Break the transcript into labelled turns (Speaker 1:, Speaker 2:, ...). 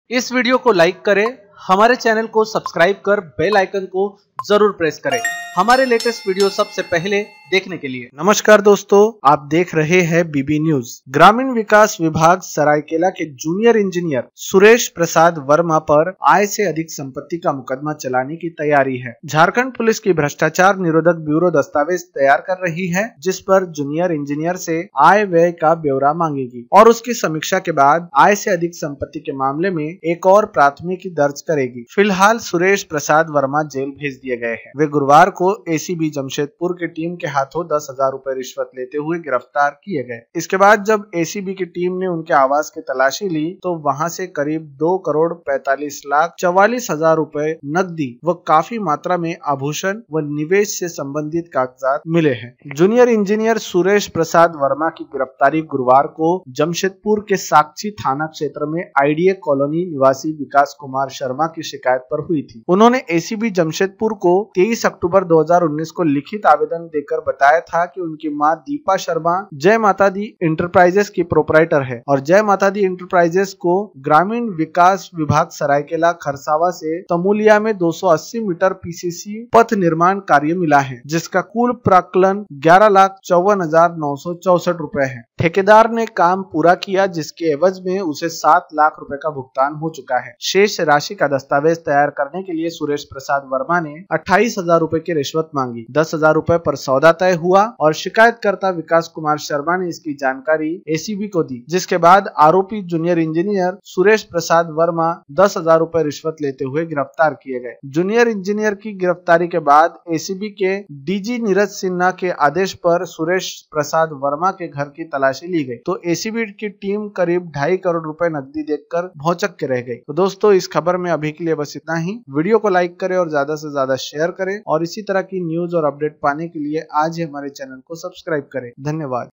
Speaker 1: इस वीडियो को लाइक करें, हमारे चैनल को सब्सक्राइब कर बेल आइकन को जरूर प्रेस करें हमारे लेटेस्ट वीडियो सबसे पहले देखने के लिए।
Speaker 2: नमस्कार दोस्तों, आप देख रहे हैं बीबी न्यूज। ग्रामीण विकास विभाग सरायकेला के जूनियर इंजीनियर सुरेश प्रसाद वर्मा पर आय से अधिक संपत्ति का मुकदमा चलाने की तैयारी है। झारखंड पुलिस की भ्रष्टाचार निरोधक ब्यूरो दस्तावेज तैयार कर रही है, जिस पर जूनियर इंजीनियर से आय व्यय का ब्यौरा मांगेगी और उसकी समीक्षा के बाद आय से अधिक संपत्ति के मामले में एक और प्राथमिकी दर्ज करेगी। फिलहाल सुरेश प्रसाद वर्मा जेल भेज दिए गए हैं। वे गुरुवार को एसीबी जमशेदपुर की टीम के हाथों 10,000 रुपए रिश्वत लेते हुए गिरफ्तार किए गए। इसके बाद जब एसीबी की टीम ने उनके आवास की तलाशी ली तो वहां से करीब 2,45,44,000 रुपए नकदी व काफी मात्रा में आभूषण व निवेश से संबंधित कागजात मिले हैं। जूनियर इंजीनियर सुरेश प्रसाद वर्मा की गिरफ्तारी गुरुवार को जमशेदपुर के साक्षी थाना क्षेत्र में आईडीए कॉलोनी निवासी विकास कुमार शर्मा की शिकायत पर हुई थी। उन्होंने एसीबी जमशेदपुर को 23 अक्टूबर 2019 को लिखित आवेदन देकर बताया था कि उनकी मां दीपा शर्मा जय माता दी इंटरप्राइजेस की प्रोपराइटर है और जय माता दी इंटरप्राइजेस को ग्रामीण विकास विभाग सरायकेला खरसावा से तमोलिया में 280 मीटर पीसीसी पथ निर्माण कार्य मिला है, जिसका कुल प्राक्कलन 11,54,964 रुपए है। ठेकेदार ने काम पूरा किया, जिसके एवज में उसे 7 लाख रुपए का भुगतान हो चुका है। शेष राशि का दस्तावेज तैयार करने के लिए सुरेश प्रसाद वर्मा ने 28,000 रुपए की रिश्वत मांगी। 10,000 रुपए पर सौदा तय हुआ और शिकायतकर्ता विकास कुमार शर्मा ने इसकी जानकारी एसीबी को दी, जिसके बाद आरोपी जूनियर इंजीनियर सुरेश प्रसाद वर्मा 10,000 रुपए रिश्वत लेते हुए गिरफ्तार किए गए। जूनियर इंजीनियर की गिरफ्तारी के बाद एसीबी के डीजी नीरज सिन्हा के आदेश पर सुरेश प्रसाद वर्मा के घर की तलाशी ली गई तो एसीबी की टीम करीब 2.5 करोड़ रुपए नकदी देखकर भौचक के रह गई। तो दोस्तों, इस खबर में अभी के लिए बस इतना ही। वीडियो को लाइक करें और ज्यादा से ज्यादा शेयर करें और इसी तरह की न्यूज और अपडेट पाने के लिए आज ही हमारे चैनल को सब्सक्राइब करें। धन्यवाद।